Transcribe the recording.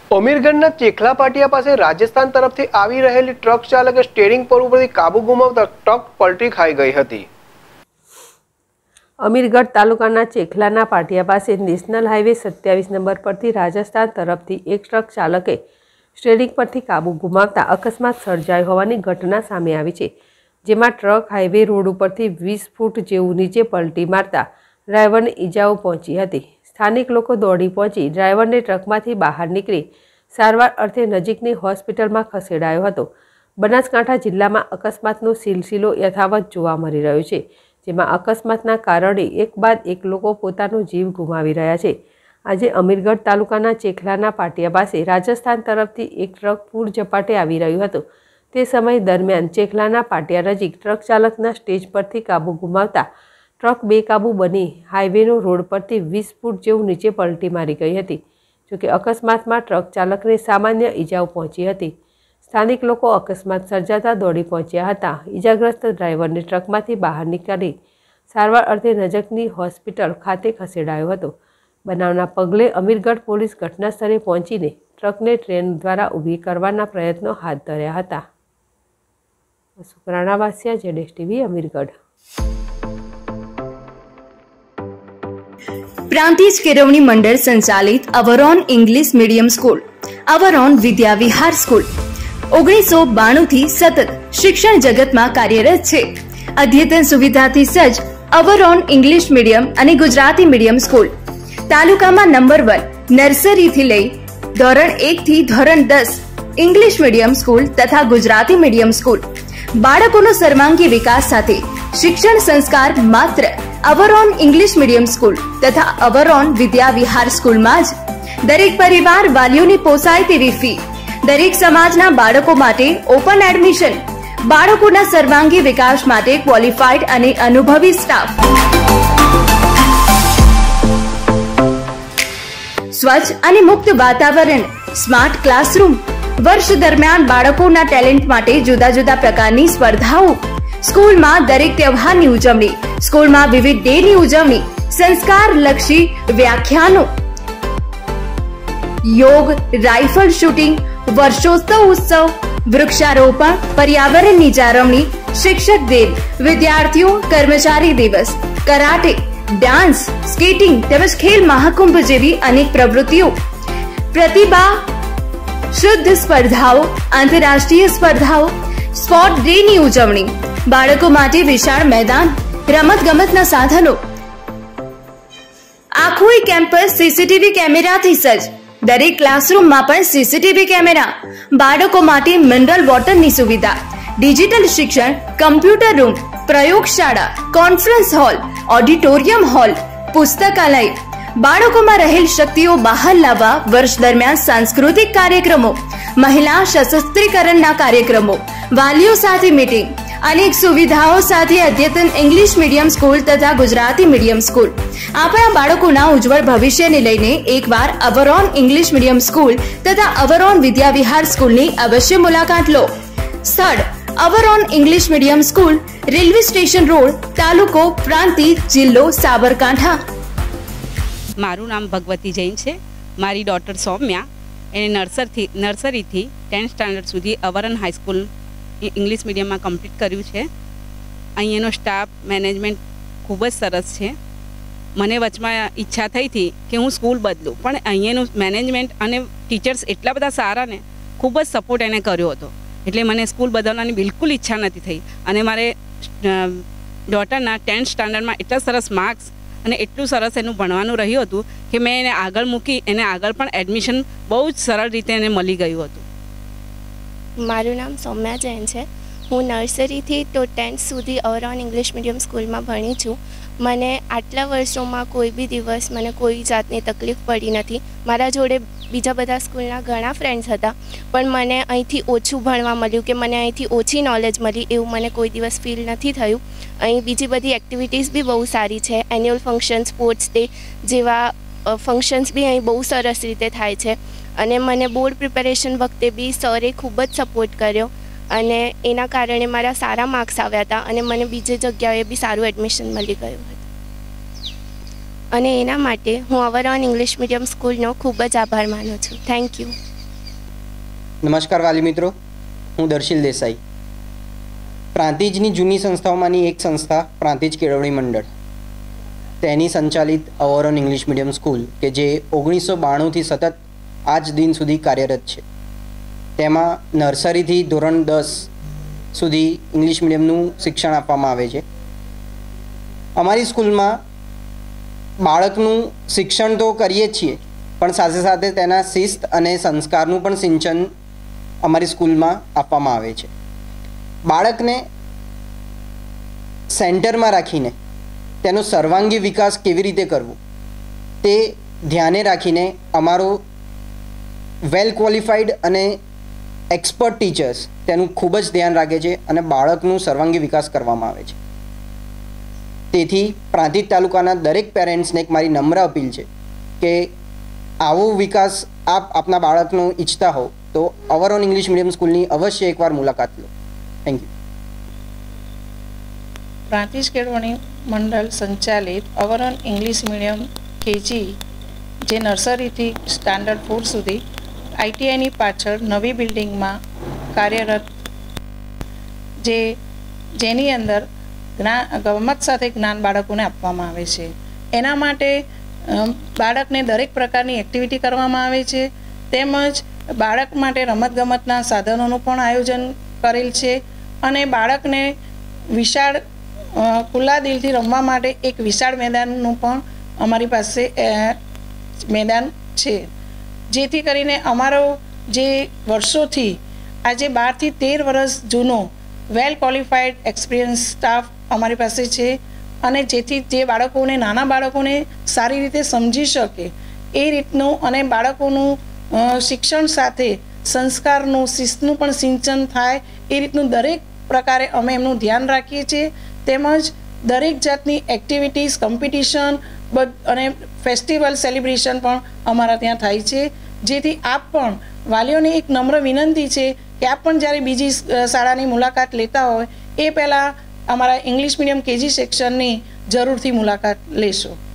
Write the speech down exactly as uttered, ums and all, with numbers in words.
અમીરગઢના ચેખલા પાટિયા પાસે રાજસ્થાન તરફથી આવી રહેલી ટ્રક ચાલકે સ્ટીયરિંગ પર ઉપરથી કાબુ ગુમાવતા ટ્રક પલટી ખાઈ ગઈ હતી। અમીરગઢ તાલુકાના ચેખલાના પાટિયા પાસે નેશનલ હાઈવે સત્યાવીસ નંબર પરથી રાજસ્થાન તરફથી એક ટ્રક ચાલકે સ્ટીયરિંગ પરથી કાબુ ગુમાવતા અકસ્માત સર્જાયો હોવાની ઘટના સામે આવી છે, જેમાં ટ્રક હાઈવે રોડ ઉપરથી વીસ ફૂટ જેવું નીચે પલટી મારતા ડ્રાઈવરને ઈજાઓ પહોંચી હતી। સ્થાનિક લોકો દોડી પહોંચી ડ્રાઈવરને ટ્રકમાંથી બહાર નીકળી સારવાર અર્થે નજીકની હોસ્પિટલમાં ખસેડાયો હતો। બનાસકાંઠા જિલ્લામાં અકસ્માતનો સિલસિલો યથાવત જોવા મળી રહ્યો છે, જેમાં અકસ્માતના કારણે એક બાદ એક લોકો પોતાનો જીવ ગુમાવી રહ્યા છે। આજે અમીરગઢ તાલુકાના ચેખલાના પાટિયા પાસે રાજસ્થાન તરફથી એક ટ્રક પૂર ઝપાટે આવી રહ્યું હતું। તે સમય દરમિયાન ચેખલાના પાટિયા નજીક ટ્રક ચાલકના સ્ટેજ પરથી કાબુ ગુમાવતા ટ્રક બેકાબુ બની હાઈવેનો રોડ પરથી વીસ ફૂટ જેવું નીચે પલટી મારી ગઈ હતી। જોકે અકસ્માતમાં ટ્રક ચાલકને સામાન્ય ઈજાઓ પહોંચી હતી। સ્થાનિક લોકો અકસ્માત સર્જાતા દોડી પહોંચ્યા હતા। ઈજાગ્રસ્ત ડ્રાઈવરને ટ્રકમાંથી બહાર નીકાળી સારવાર અર્થે નજીકની હોસ્પિટલ ખાતે ખસેડાયો હતો। બનાવના પગલે અમીરગઢ પોલીસ ઘટના સ્થળે પહોંચીને ટ્રકને ટ્રેન દ્વારા ઊભી કરવાના પ્રયત્નો હાથ ધર્યા હતા। સુકરાણા વાસિયા, જેડેશ ટીવી, અમીરગઢ। प्रांतिज केळवणी मंडल संचालित Avron English medium school Avron Vidya Vihar school ओगनीसो बाणु थी सतत शिक्षण जगत में कार्यरत छे। अद्यतन सुविधा थी सज्ज अवरोन इंग्लिश मीडियम अने गुजराती मीडियम स्कूल तालुका में नंबर वन नर्सरी थी लई धोरण एक थी धोरण दस इंग्लिश मीडियम स्कूल तथा गुजराती मीडियम स्कूल बाळकोनो सर्वांगी विकास साथे शिक्षण संस्कार मात्र अवरोन इंग्लिश मीडियम स्कूल तथा अवरोन विद्या विहार स्कूल में ज दरेक परिवार वालीओनी पोसाय तेवी फी दरेक समाजना बाळको माटे ओपन एडमिशन बाळकोना सर्वांगी विकास माटे क्वॉलिफाइड अने अनुभवी स्टाफ स्वच्छ अने मुक्त वातावरण स्मार्ट क्लासरूम वर्ष दरमियान बाळकोना टेलेंट माटे जुदा जुदा प्रकारनी स्पर्धाओ स्कूल में दरेक त्यौहार की उजवणी स्कूल में विविध डे की उजवणी संस्कार लक्षी व्याख्यानों योग राइफल शूटिंग वर्षोत्सव उत्सव वृक्षारोपण पर्यावरण की जाळवणी शिक्षक दिन विद्यार्थियों कर्मचारी दिवस कराटे डांस स्केटिंग तेमज खेल महाकुंभ जेवी अनेक प्रवृत्तिओं प्रतिभा शुद्ध स्पर्धाओं आंतरराष्ट्रीय स्पर्धाओं स्पोर्ट डे की उजवणी बाळको माटे विशाल मैदान रमत गमतना साधनो आखुई केम्पस सीसीटीवी कैमेरा थी सज्ज दरेक क्लासरूम में पण सीसीटीवी कैमेरा बाळको माटे मिनरल वॉटर नी सुविधा डिजिटल शिक्षण कम्प्यूटर रूम प्रयोगशाला कॉन्फ्रेंस हॉल ऑडिटोरियम हॉल पुस्तकालय बाळको में रहेल शक्तिओ बहार लाववा वर्ष दरमियान सांस्कृतिक कार्यक्रमों महिला सशस्त्रीकरण कार्यक्रमों वालीओ साथे मीटिंग अनेक सुविधाओं साथ अद्यतन इंग्लिश मीडियम स्कूल तथा गुजराती मीडियम स्कूल अपना बाळकोना उज्जवल भविष्य ने लईने एक बार अवरोन इंग्लिश मीडियम स्कूल तथा अवरोन विद्या विहार स्कूल की अवश्य मुलाकात लो। स्थल Avron English medium school railway station road तालुको प्रांतिज जिल्लो साबरकांठा। मारू नाम भगवती जैन है। मारी डॉटर सौम्या एने नर्सर थी नर्सरी थी टेन्थ स्टैंडर्ड सुधी अवरोन हाईस्कूल इंग्लिश मीडियम में कम्प्लीट कर्यु छे। अहींनो स्टाफ मैनेजमेंट खूब ज सरस है। मने वचमां इच्छा थई थी कि हूँ स्कूल बदलूँ पण अहींनु मैनेजमेंट अने टीचर्स एटला बधा सारा ने खूब ज सपोर्ट एने कर्यो हतो एटले मने स्कूल बदलवानी बिल्कुल इच्छा नथी थई। अने मारे डॉटरना टेन्थ स्टैंडर्ड में एटला सरस मार्क्स અને એટલું સરસ એનું ભણવાનું રહ્યું હતું કે મેં એને આગળ મૂકી એને આગળ પણ એડમિશન બહુ જ સરળ રીતે એને મળી ગયું હતું। મારું નામ સૌમ્યા જૈન છે। હું નર્સરીથી તો ટેન્થ સુધી અવરોન ઇંગ્લિશ મીડિયમ સ્કૂલમાં ભણી છું। મને આટલા વર્ષોમાં કોઈ બી દિવસ મને કોઈ જાતની તકલીફ પડી નથી। મારા જોડે બીજા બધા સ્કૂલના ઘણા ફ્રેન્ડ્સ હતા પણ મને અહીંથી ઓછું ભણવા મળ્યું કે મને અહીંથી ઓછી નોલેજ મળી એવું મને કોઈ દિવસ ફીલ નથી થયું। અહીં બીજી બધી એક્ટિવિટીઝ બી બહુ સારી છે। એન્યુઅલ ફંક્શન સ્પોર્ટ્સ ડે જેવા ફંક્શન્સ બી અહીં બહુ સરસ રીતે થાય છે અને મને બોર્ડ પ્રિપેરેશન વખતે બી સરે ખૂબ જ સપોર્ટ કર્યો અને એના કારણે મારા સારા માર્ક્સ આવ્યા હતા અને મને બીજી જગ્યાએ બી સારું એડમિશન મળી ગયું હતું અને એના માટે હું અવરોન ઇંગ્લિશ મીડિયમ સ્કૂલનો ખૂબ જ આભાર માનું છું। Thank you. નમસ્કાર વાલી મિત્રો, હું દર્શિલ દેસાઈ. પ્રાંતિજની જૂની સંસ્થાઓમાંની એક સંસ્થા પ્રાંતિજ કેળવણી મંડળ, તેની સંચાલિત અવરોન ઇંગ્લિશ મીડિયમ સ્કૂલ કે જે ઓગણીસો બાણુંથી સતત આજ દિન સુધી કાર્યરત છે. તેમાં નર્સરીથી ધોરણ દસ સુધી ઇંગ્લિશ મીડિયમનું શિક્ષણ આપવામાં આવે છે. અમારી સ્કૂલમાં બાળકનું શિક્ષણ તો કરીએ જ છીએ, પણ સાથે સાથે તેના શિસ્ત અને સંસ્કારનું પણ સિંચન અમારી સ્કૂલમાં આપવામાં આવે છે. બાળકને સેન્ટરમાં રાખીને તેનો સર્વાંગી વિકાસ કેવી રીતે કરવો તે ધ્યાને રાખીને અમારો વેલ ક્વોલિફાઈડ અને એક્સપર્ટ ટીચર્સ તેનું ખૂબ જ ધ્યાન રાખે છે અને બાળકનું સર્વાંગી વિકાસ કરવામાં આવે છે. તેથી પ્રાંતિજ તાલુકાના દરેક પેરેન્ટ્સને એક મારી નમ્ર અપીલ છે કે આવો વિકાસ આપ આપના બાળકનો ઈચ્છતા હો તો અવરોન ઇંગ્લિશ મીડિયમ સ્કૂલની અવશ્ય એકવાર મુલાકાત લો. Thank you. પ્રાંતિજ કેળવણી મંડળ સંચાલિત અવરોન ઇંગ્લિશ મીડિયમ કેજી, જે નર્સરીથી સ્ટાન્ડર્ડ ફોર સુધી આઈટીઆઈની પાછળ નવી બિલ્ડિંગમાં કાર્યરત, જે જેની અંદર જ્ઞાન ગમત સાથે જ્ઞાન બાળકોને આપવામાં આવે છે. એના માટે બાળકને દરેક પ્રકારની એક્ટિવિટી કરવામાં આવે છે, તેમજ બાળક માટે રમતગમતના સાધનોનું પણ આયોજન કરેલ છે અને બાળકને વિશાળ ખુલ્લા દિલથી રમવા માટે એક વિશાળ મેદાનનું પણ અમારી પાસે મેદાન છે, જેથી કરીને અમારો જે વર્ષોથી આજે બારથી તેર વર્ષ જૂનો વેલ ક્વોલિફાઈડ એક્સપિરિયન્સ સ્ટાફ અમારી પાસે છે અને જેથી જે બાળકોને નાના બાળકોને સારી રીતે સમજી શકે એ રીતનું અને બાળકોનું શિક્ષણ સાથે સંસ્કારનું શિસ્તનું પણ સિંચન થાય એ રીતનું દરેક પ્રકારે અમે એમનું ધ્યાન રાખીએ છીએ. તેમજ દરેક જાતની એક્ટિવિટીઝ, કોમ્પિટિશન અને ફેસ્ટિવલ સેલિબ્રેશન પણ અમારા ત્યાં થાય છે. જેથી આપ પણ વાલીઓને એક નમ્ર વિનંતી છે કે આપ પણ જ્યારે બીજી શાળાની મુલાકાત લેતા હોય એ પહેલાં અમારા ઇંગ્લિશ મીડિયમ કેજી સેક્શનની જરૂરથી મુલાકાત લેશો.